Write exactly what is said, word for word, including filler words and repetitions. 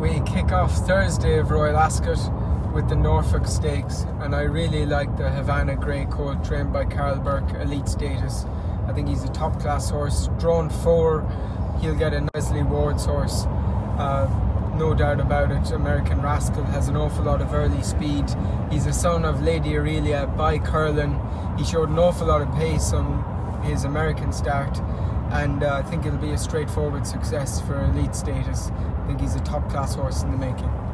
We kick off Thursday of Royal Ascot with the Norfolk Stakes, and I really like the Havana Grey Colt trained by Carl Burke, elite status. I think he's a top class horse. Drawn four, he'll get a Leslie Ward's horse, uh, no doubt about it. American Rascal has an awful lot of early speed. He's a son of Lady Aurelia by Curlin. He showed an awful lot of pace on his American start, and uh, I think it'll be a straightforward success for elite status. I think he's a top class horse in the making.